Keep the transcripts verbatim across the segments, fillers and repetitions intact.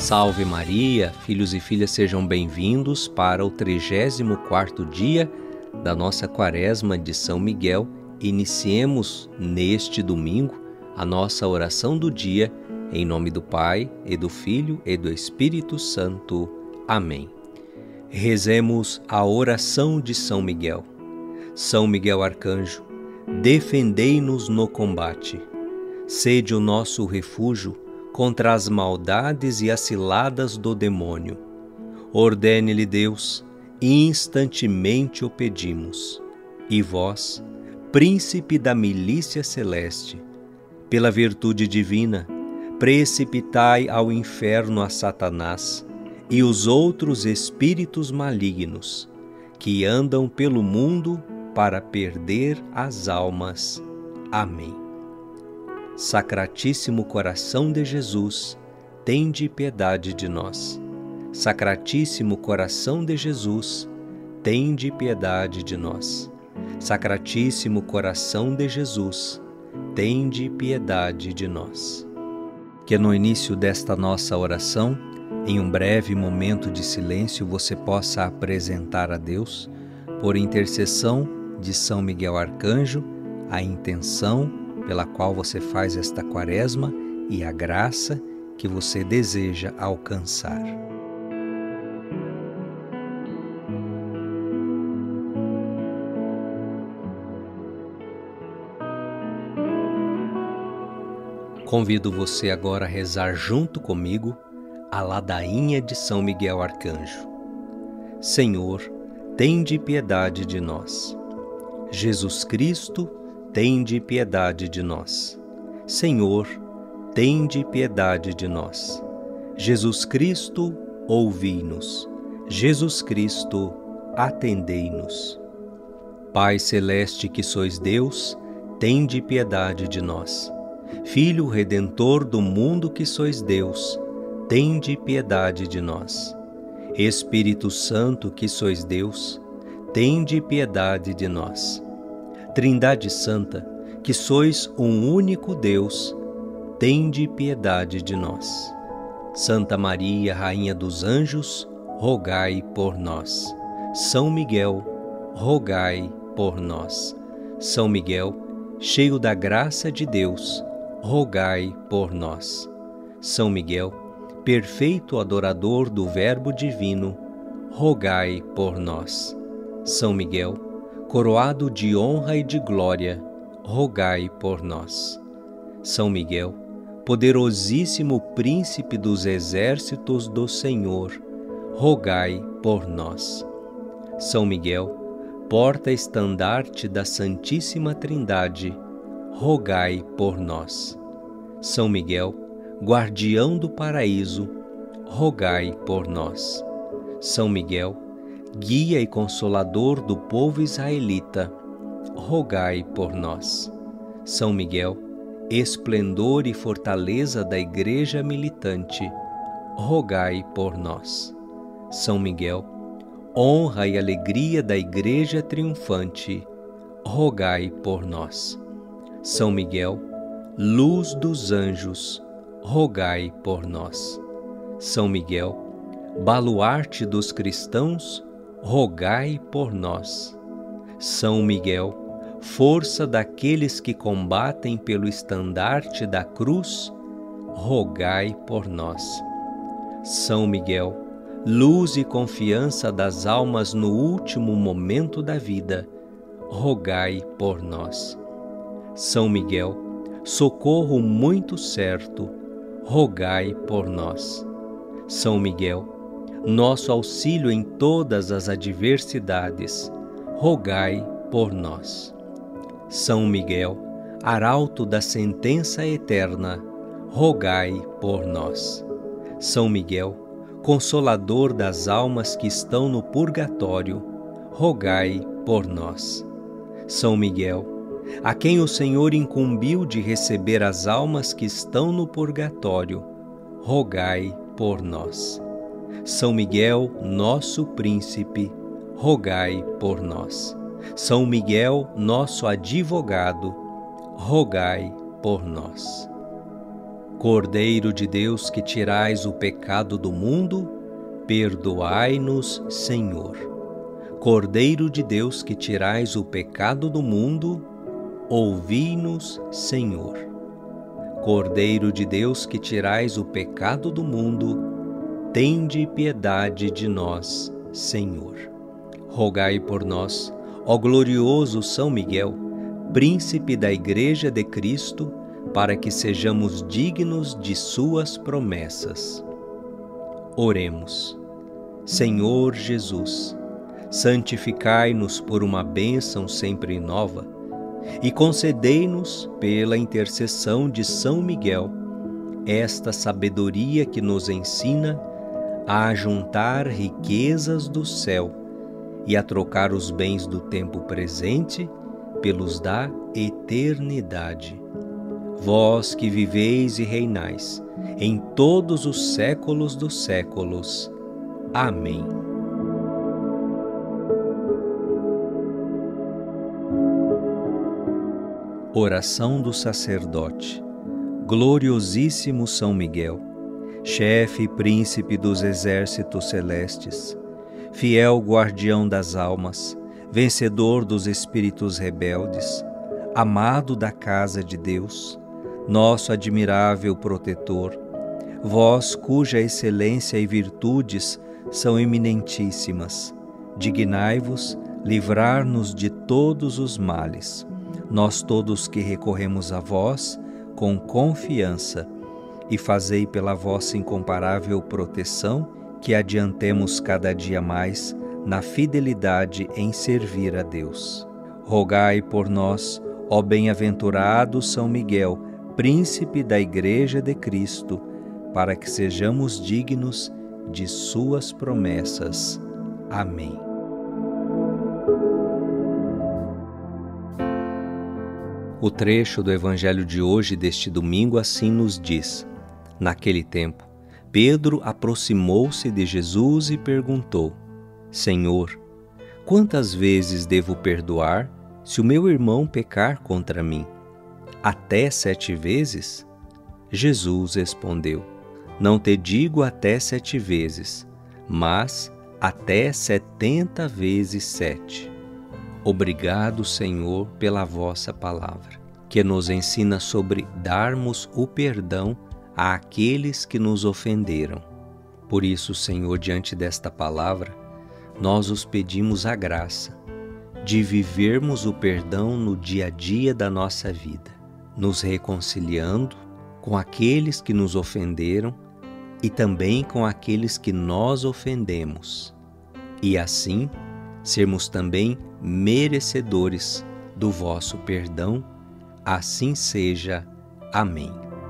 Salve Maria, filhos e filhas, sejam bem-vindos para o trigésimo quarto dia da nossa quaresma de São Miguel. Iniciemos neste domingo a nossa oração do dia, em nome do Pai, e do Filho, e do Espírito Santo. Amém. Rezemos a oração de São Miguel. São Miguel Arcanjo, defendei-nos no combate. Sede o nosso refúgio contra as maldades e as ciladas do demônio. Ordene-lhe Deus, instantemente o pedimos. E vós, príncipe da milícia celeste, pela virtude divina, precipitai ao inferno a Satanás e os outros espíritos malignos que andam pelo mundo para perder as almas. Amém. Sacratíssimo coração de Jesus, tende piedade de nós. Sacratíssimo coração de Jesus, tende piedade de nós. Sacratíssimo coração de Jesus, tende piedade de nós. Que no início desta nossa oração, em um breve momento de silêncio, você possa apresentar a Deus, por intercessão de São Miguel Arcanjo, a intenção pela qual você faz esta quaresma e a graça que você deseja alcançar. Convido você agora a rezar junto comigo a ladainha de São Miguel Arcanjo. Senhor, tende piedade de nós. Jesus Cristo, tende piedade de nós. Senhor, tende piedade de nós. Jesus Cristo, ouvi-nos. Jesus Cristo, atendei-nos. Pai celeste que sois Deus, tende piedade de nós. Filho Redentor do mundo que sois Deus, tende piedade de nós. Espírito Santo que sois Deus, tende piedade de nós. Trindade Santa, que sois um único Deus, tende piedade de nós. Santa Maria, Rainha dos Anjos, rogai por nós. São Miguel, rogai por nós. São Miguel, cheio da graça de Deus, rogai por nós. São Miguel, perfeito adorador do Verbo divino, rogai por nós. São Miguel, coroado de honra e de glória, rogai por nós. São Miguel, poderosíssimo príncipe dos exércitos do Senhor, rogai por nós. São Miguel, porta-estandarte da Santíssima Trindade, rogai por nós. São Miguel, guardião do paraíso, rogai por nós. São Miguel, guia e consolador do povo israelita, rogai por nós. São Miguel, esplendor e fortaleza da Igreja militante, rogai por nós. São Miguel, honra e alegria da Igreja triunfante, rogai por nós. São Miguel, luz dos anjos, rogai por nós. São Miguel, baluarte dos cristãos, rogai por nós. São Miguel, força daqueles que combatem pelo estandarte da cruz, rogai por nós. São Miguel, luz e confiança das almas no último momento da vida, rogai por nós. São Miguel, socorro muito certo, rogai por nós. São Miguel, nosso auxílio em todas as adversidades, rogai por nós. São Miguel, arauto da sentença eterna, rogai por nós. São Miguel, consolador das almas que estão no purgatório, rogai por nós. São Miguel, a quem o Senhor incumbiu de receber as almas que estão no purgatório, rogai por nós. São Miguel, nosso príncipe, rogai por nós. São Miguel, nosso advogado, rogai por nós. Cordeiro de Deus, que tirais o pecado do mundo, perdoai-nos, Senhor. Cordeiro de Deus, que tirais o pecado do mundo, ouvi-nos, Senhor. Cordeiro de Deus, que tirais o pecado do mundo, tende piedade de nós, Senhor. Rogai por nós, ó glorioso São Miguel, príncipe da Igreja de Cristo, para que sejamos dignos de suas promessas. Oremos. Senhor Jesus, santificai-nos por uma bênção sempre nova e concedei-nos, pela intercessão de São Miguel, esta sabedoria que nos ensina a juntar riquezas do céu e a trocar os bens do tempo presente pelos da eternidade. Vós que viveis e reinais em todos os séculos dos séculos. Amém. Oração do sacerdote. Gloriosíssimo São Miguel, chefe e príncipe dos exércitos celestes, fiel guardião das almas, vencedor dos espíritos rebeldes, amado da casa de Deus, nosso admirável protetor, vós cuja excelência e virtudes são eminentíssimas, dignai-vos livrar-nos de todos os males, nós todos que recorremos a vós com confiança, e fazei pela vossa incomparável proteção que adiantemos cada dia mais na fidelidade em servir a Deus. Rogai por nós, ó bem-aventurado São Miguel, príncipe da Igreja de Cristo, para que sejamos dignos de suas promessas. Amém. O trecho do Evangelho de hoje, deste domingo, assim nos diz: naquele tempo, Pedro aproximou-se de Jesus e perguntou: Senhor, quantas vezes devo perdoar se o meu irmão pecar contra mim? Até sete vezes? Jesus respondeu: Não te digo até sete vezes, mas até setenta vezes sete. Obrigado, Senhor, pela vossa palavra, que nos ensina sobre darmos o perdão àqueles que nos ofenderam. Por isso, Senhor, diante desta palavra, nós os pedimos a graça de vivermos o perdão no dia a dia da nossa vida, nos reconciliando com aqueles que nos ofenderam e também com aqueles que nós ofendemos, e assim sermos também merecedores do vosso perdão. Assim seja. Amém.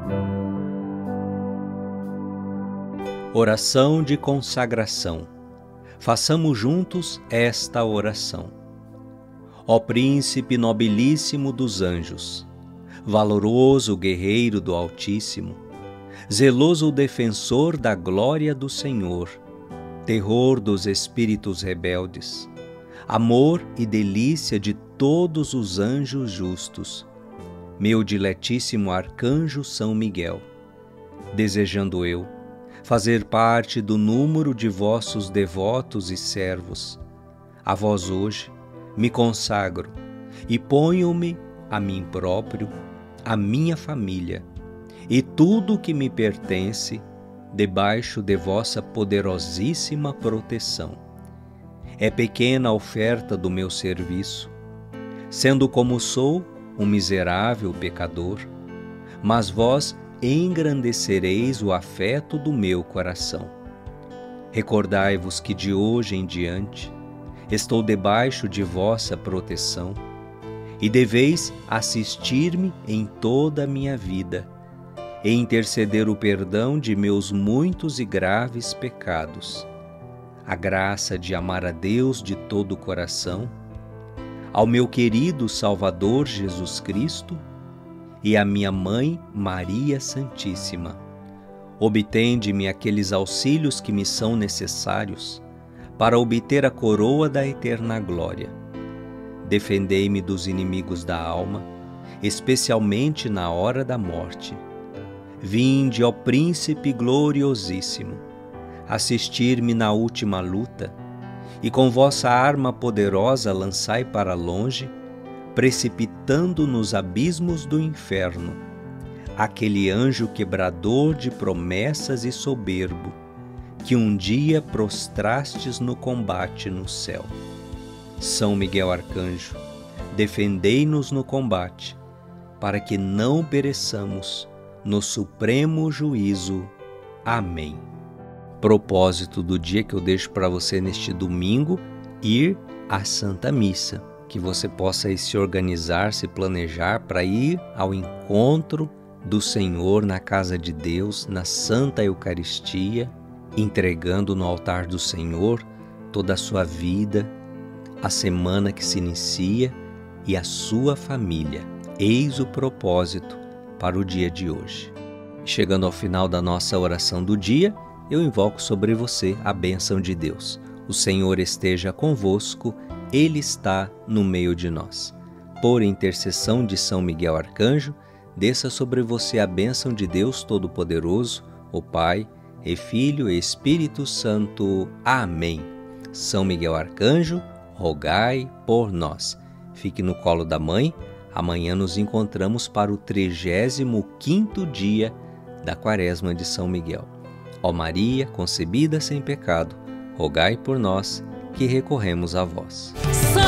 Oração de consagração. Façamos juntos esta oração. Ó Príncipe nobilíssimo dos anjos, valoroso guerreiro do Altíssimo, zeloso defensor da glória do Senhor, terror dos espíritos rebeldes, amor e delícia de todos os anjos justos, meu diletíssimo arcanjo São Miguel, desejando eu fazer parte do número de vossos devotos e servos, a vós hoje me consagro e ponho-me a mim próprio, a minha família e tudo o que me pertence debaixo de vossa poderosíssima proteção. É pequena a oferta do meu serviço, sendo como sou um miserável pecador, mas vós engrandecereis o afeto do meu coração. Recordai-vos que de hoje em diante estou debaixo de vossa proteção e deveis assistir-me em toda a minha vida e interceder o perdão de meus muitos e graves pecados, a graça de amar a Deus de todo o coração, ao meu querido Salvador Jesus Cristo e à minha Mãe Maria Santíssima. Obtende-me aqueles auxílios que me são necessários para obter a coroa da eterna glória. Defendei-me dos inimigos da alma, especialmente na hora da morte. Vinde, ó Príncipe gloriosíssimo, assistir-me na última luta, e com vossa arma poderosa lançai para longe, precipitando nos abismos do inferno, aquele anjo quebrador de promessas e soberbo, que um dia prostrastes no combate no céu. São Miguel Arcanjo, defendei-nos no combate, para que não pereçamos no supremo juízo. Amém. Propósito do dia que eu deixo para você neste domingo: ir à Santa Missa. Que você possa aí se organizar, se planejar para ir ao encontro do Senhor na casa de Deus, na Santa Eucaristia, entregando no altar do Senhor toda a sua vida, a semana que se inicia e a sua família. Eis o propósito para o dia de hoje. Chegando ao final da nossa oração do dia, eu invoco sobre você a bênção de Deus. O Senhor esteja convosco, Ele está no meio de nós. Por intercessão de São Miguel Arcanjo, desça sobre você a bênção de Deus Todo-Poderoso, o Pai, e Filho e Espírito Santo. Amém. São Miguel Arcanjo, rogai por nós. Fique no colo da mãe. Amanhã nos encontramos para o trigésimo quinto dia da Quaresma de São Miguel. Ó Maria, concebida sem pecado, rogai por nós que recorremos a vós.